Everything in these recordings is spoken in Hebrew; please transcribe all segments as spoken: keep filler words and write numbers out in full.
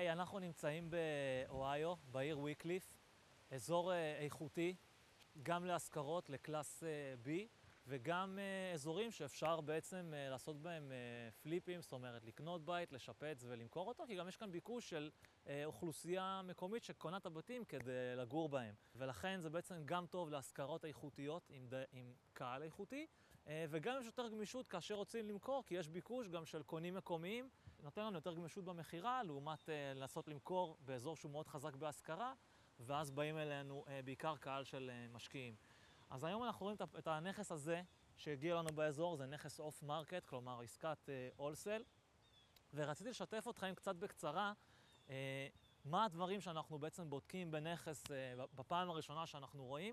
אנחנו נמצאים באוהיו, בעיר ויקליף, אזור איכותי, גם להשכרות, לקלאס B, וגם אזורים שאפשר בעצם לעשות בהם פליפים, זאת אומרת לקנות בית, לשפץ ולמכור אותו, כי גם יש כאן ביקוש של אוכלוסייה מקומית שקונה את הבתים כדי לגור בהם. ולכן זה בעצם גם טוב להשכרות איכותיות עם, ד... עם קהל איכותי, וגם יש יותר גמישות כאשר רוצים למכור, כי יש ביקוש גם של קונים מקומיים, נותן לנו יותר גמישות במחירה, לעומת לעשות למכור באזור שהוא מאוד חזק בהשכרה, ואז באים אלינו בעיקר קהל של משקיעים. אז היום אנחנו רואים את הנכס הזה שהגיע לנו באזור, זה נכס אוף מרקט, כלומר עסקת הולסל, ורציתי לשתף אתכם קצת בקצרה מה הדברים שאנחנו בעצם בודקים בנכס בפעם הראשונה שאנחנו רואים,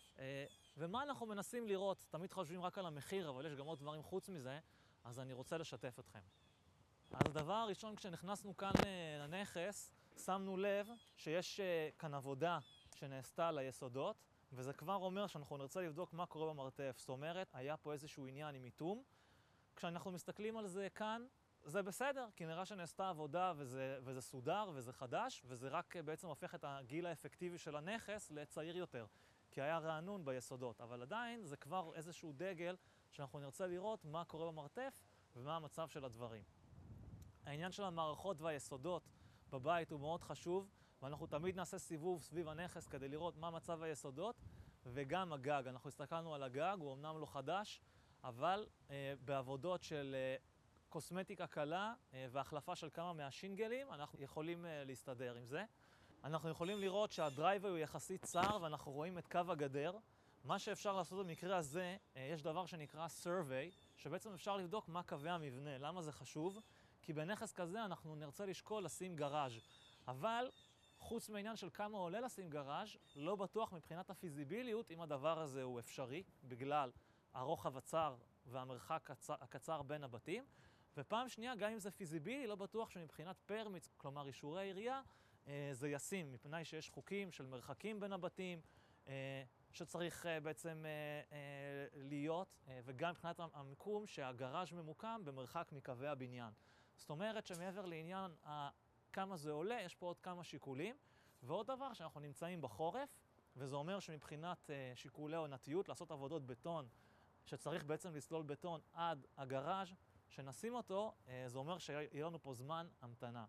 ומה אנחנו מנסים לראות. תמיד חושבים רק על המחיר, אבל יש גם עוד דברים חוץ מזה, אז אני רוצה לשתף אתכם. אז הדבר הראשון, כשנכנסנו כאן לנכס, שמנו לב שיש כאן עבודה שנעשתה על היסודות, וזה כבר אומר שאנחנו נרצה לבדוק מה קורה במרתף. זאת אומרת, היה פה איזשהו עניין עם מיתום. כשאנחנו מסתכלים על זה כאן, זה בסדר, כי נראה שנעשתה עבודה וזה, וזה סודר וזה חדש, וזה רק בעצם הופך את הגיל האפקטיבי של הנכס לצעיר יותר, כי היה רענון ביסודות. אבל עדיין זה כבר איזשהו דגל שאנחנו נרצה לראות מה קורה במרתף ומה המצב של הדברים. העניין של המערכות והיסודות בבית הוא מאוד חשוב, ואנחנו תמיד נעשה סיבוב סביב הנכס כדי לראות מה מצב היסודות, וגם הגג. אנחנו הסתכלנו על הגג, הוא אמנם לא חדש, אבל אה, בעבודות של אה, קוסמטיקה קלה אה, והחלפה של כמה מהשינגלים, אנחנו יכולים אה, להסתדר עם זה. אנחנו יכולים לראות שהדרייבר הוא יחסית צר, ואנחנו רואים את קו הגדר. מה שאפשר לעשות במקרה הזה, אה, יש דבר שנקרא survey, שבעצם אפשר לבדוק מה קווי המבנה. למה זה חשוב? כי בנכס כזה אנחנו נרצה לשקול לשים גראז', אבל חוץ מהעניין של כמה עולה לשים גראז', לא בטוח מבחינת הפיזיביליות אם הדבר הזה הוא אפשרי, בגלל הרוחב הצר והמרחק הקצר, הקצר בין הבתים. ופעם שנייה, גם אם זה פיזיבילי, לא בטוח שמבחינת פרמיץ, כלומר אישורי עירייה, אה, זה ישים, מפני שיש חוקים של מרחקים בין הבתים, אה, שצריך אה, בעצם אה, אה, להיות, אה, וגם מבחינת המיקום שהגראז' ממוקם במרחק מקווי הבניין. זאת אומרת שמעבר לעניין ה... כמה זה עולה, יש פה עוד כמה שיקולים. ועוד דבר, שאנחנו נמצאים בחורף, וזה אומר שמבחינת uh, שיקולי עונתיות, לעשות עבודות בטון, שצריך בעצם לסלול בטון עד הגראז' שנשים אותו, uh, זה אומר שיהיה לנו פה זמן המתנה.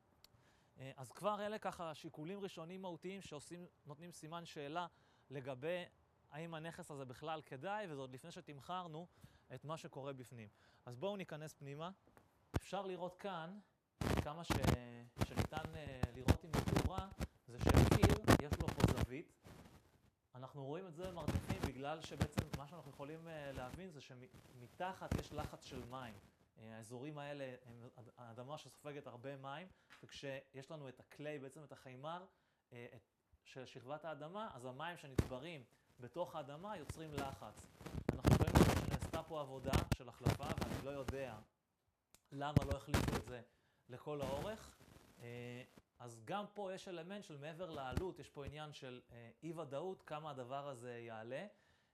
Uh, אז כבר אלה ככה שיקולים ראשונים מהותיים שעושים, נותנים סימן שאלה לגבי האם הנכס הזה בכלל כדאי, וזה עוד לפני שתמחרנו את מה שקורה בפנים. אז בואו ניכנס פנימה. אפשר לראות כאן, כמה ש... שניתן לראות עם התאורה, זה שהקיר יש לו פה זווית. אנחנו רואים את זה במרתפים בגלל שבעצם מה שאנחנו יכולים להבין זה שמתחת יש לחץ של מים. האזורים האלה הם האדמה שסופגת הרבה מים, וכשיש לנו את הקליי, בעצם את החיימר של שכבת האדמה, אז המים שנצברים בתוך האדמה יוצרים לחץ. אנחנו רואים שנעשתה פה עבודה של החלפה, ואני לא יודע למה לא החליפו את זה לכל האורך. אז גם פה יש אלמנט של מעבר לעלות, יש פה עניין של אי ודאות, כמה הדבר הזה יעלה,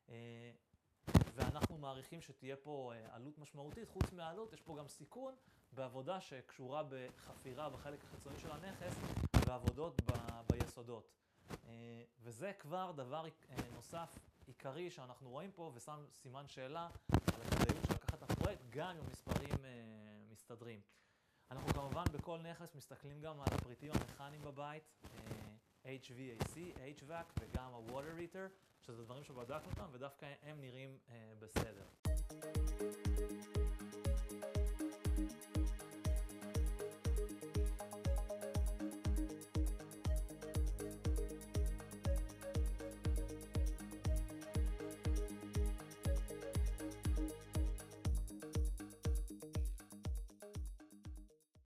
ואנחנו מעריכים שתהיה פה עלות משמעותית. חוץ מהעלות, יש פה גם סיכון בעבודה שקשורה בחפירה בחלק החיצוני של הנכס ועבודות ב- ביסודות. וזה כבר דבר נוסף עיקרי שאנחנו רואים פה, ושם סימן שאלה על הכדאיות של לקחת את הפרויקט, גם אם המספרים מסתדרים. אנחנו כמובן בכל נכס מסתכלים גם על הפריטים המכניים בבית, אייץ' וי איי סי, אייץ' ואק וגם ה-Water Heater, שזה דברים שבדקנו אותם ודווקא הם נראים בסדר.